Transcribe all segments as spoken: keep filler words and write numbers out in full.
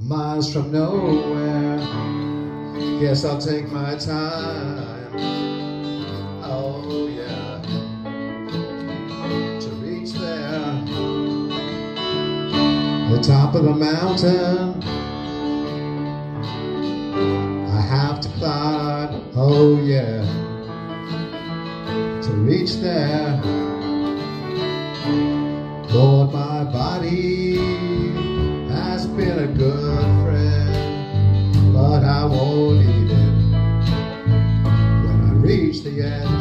miles from nowhere. Guess I'll take my time. Oh yeah, to reach there, the top of the mountain I have to climb. Oh yeah, to reach there. Lord, my body has been a good friend, but I won't need it when I reach the end.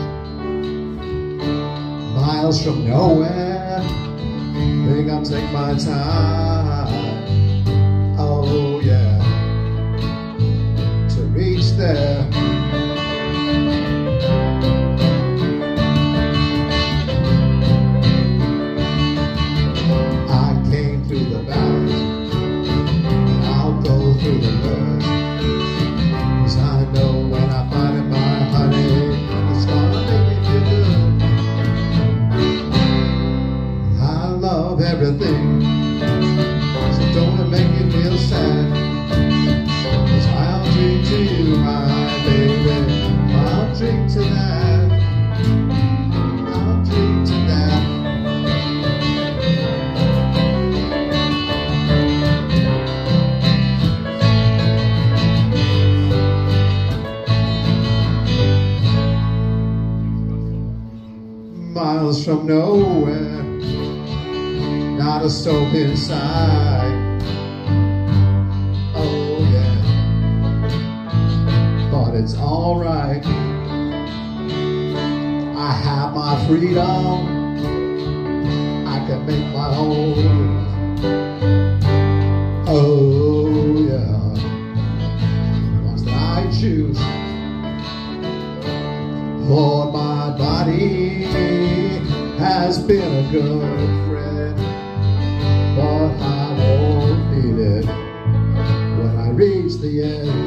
Miles from nowhere, think I'll take my time. Oh yeah, to reach there. Through the woods, 'cause I know when I find it, my honey, it's gonna make me feel good. I love everything, so don't it make me feel sad, 'cause I'll drink to you, my baby, I'll drink to that, I'll drink to that. Miles from nowhere, not a stove inside. Oh yeah, but it's alright. I have my freedom, I can make my own. Oh yeah, the ones that I choose. Lord, my body has been a good friend, but I won't need it when I reach the end.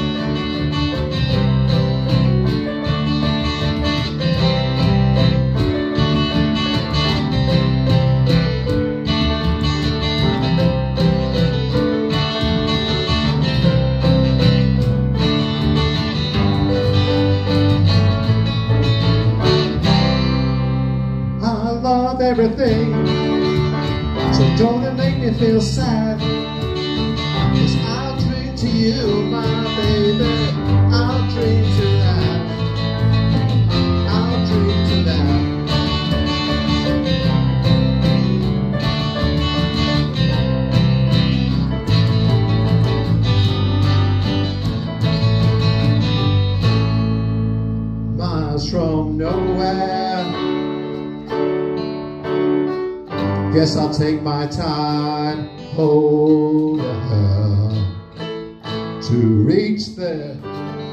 Everything, so don't it make me feel sad, 'cause I'll drink to you, my baby, I'll drink to that, I'll drink to that. Miles from nowhere, guess I'll take my time, oh yeah, to reach there.